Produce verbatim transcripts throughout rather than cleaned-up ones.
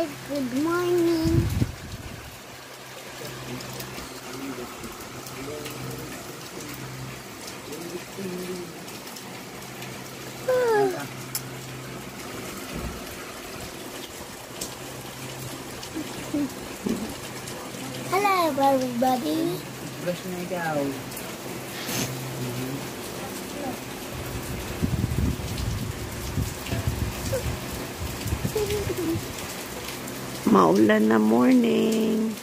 guys, good morning. Hello everybody. Brush na ikaw. Maulan na morning.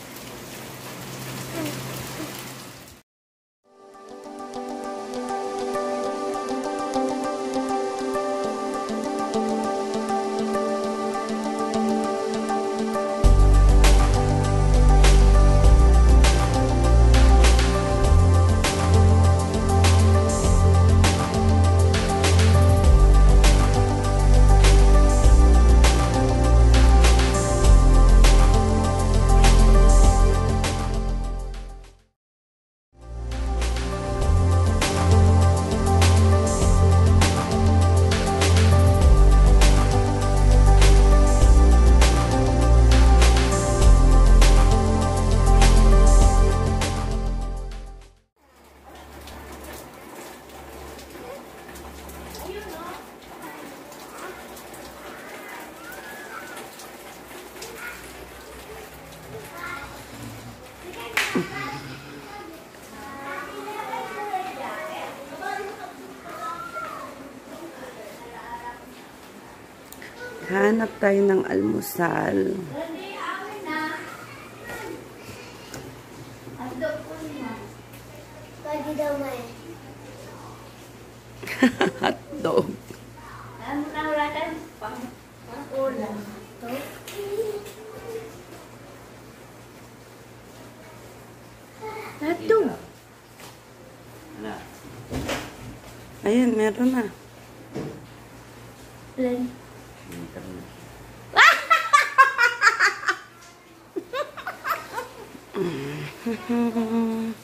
Hanap tayo ng almusal. Pwede daw may. Hotdog. Ano na wala tayo? Pang-ulam. Ito? Hotdog. Ayun, meron na. Plan. Mm-hmm.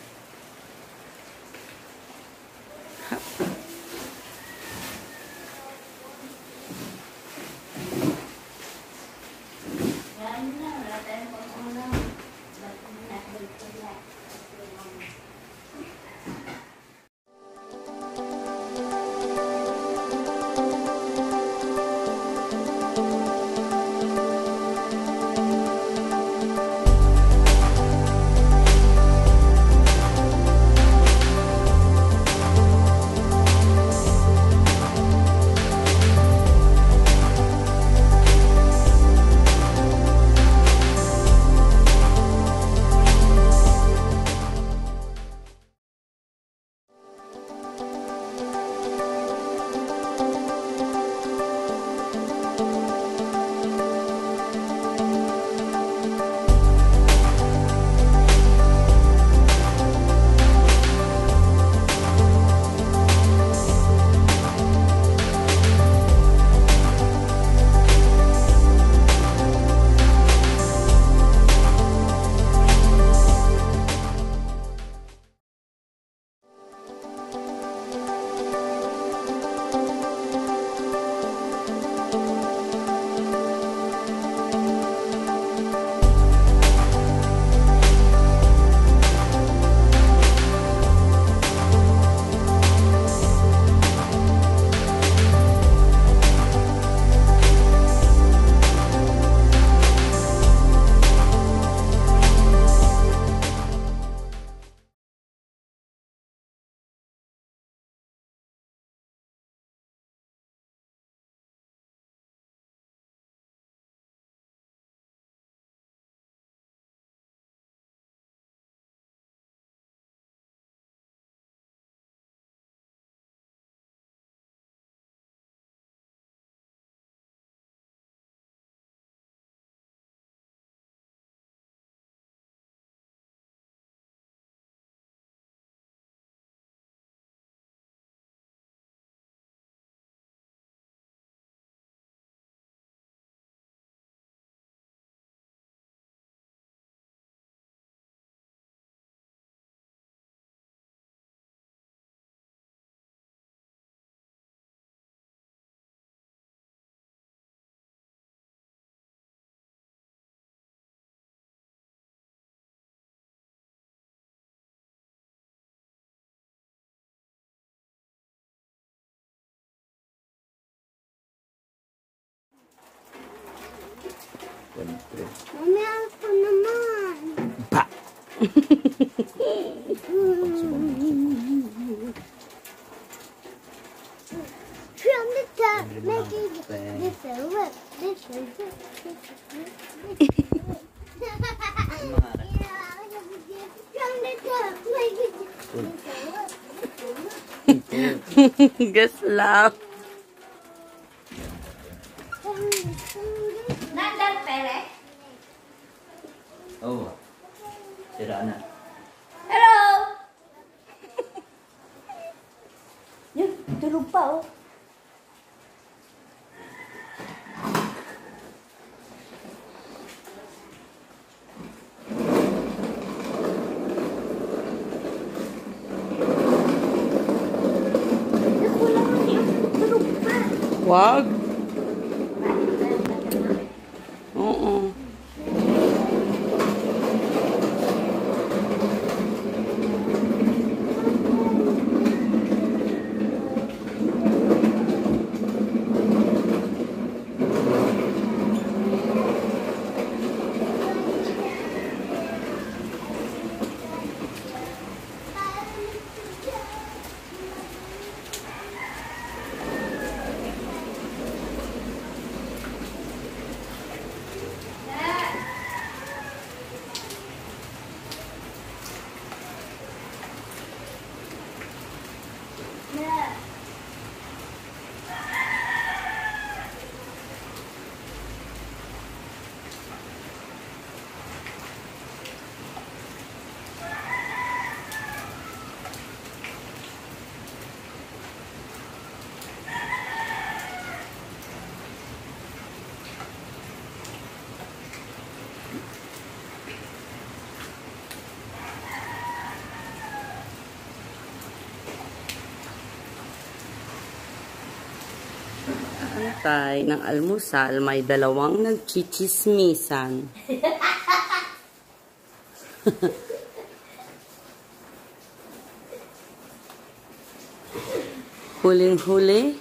Siyempre. Mami, ako naman. Pa! From the top, make it this way, look, this way, this way, this way. From the top, make it this way, look, this way, look. Guess lang. Nandang pere? Oo. Sira na. Hello! Yun, tulog pa oh. Naku naman yun, tulog pa. Wag. Oo. Antay ng almusal, may dalawang nagchichismisan. Huling-huli.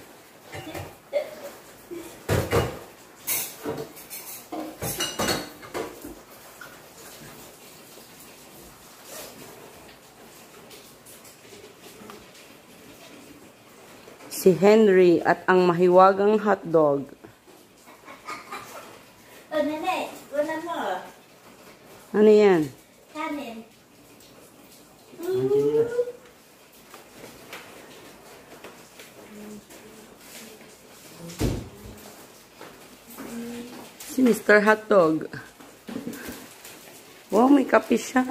Si Henry at ang mahiwagang hotdog. O, nene, kunan mo. Ano yan? Kanin. Nandiyan nila. Si Mister Hotdog. Wow, may kape siya.